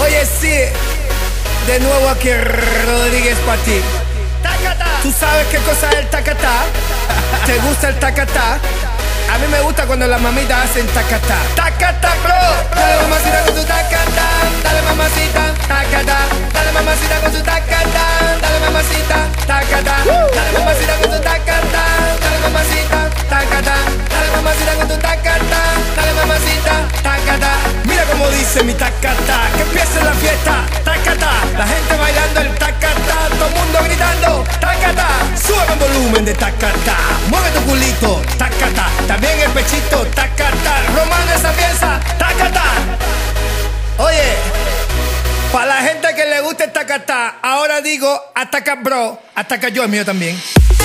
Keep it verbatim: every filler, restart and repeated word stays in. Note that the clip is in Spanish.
Oye, sí, de nuevo aquí Rodríguez para ti. ¿Tú sabes qué cosa es el tacatá? ¿Te gusta el tacatá? A mí me gusta cuando las mamitas hacen tacatá. Tacatá, bro. Dale mamacita con tu tacatá. Dale mamacita, tacatá. Dale mamacita con tu tacatá. Dale mamacita, tacatá. Dale mamacita con tu tacatá. Dale mamacita, tacatá. Dale mamacita con tu tacatá. Dale mamacita, tacatá. Mira cómo dice mi tacatá. Que empiece la fiesta, tacatá. La gente bailando el tacatá. Todo el mundo gritando, tacatá. Sube el volumen de tacatá. Mueve tu culito, tacatá. También el pechito, tacatá. Román esa pieza, tacatá. Oye, para la gente que le gusta el tacatá, ahora digo ataca bro, ataca yo, el mío también.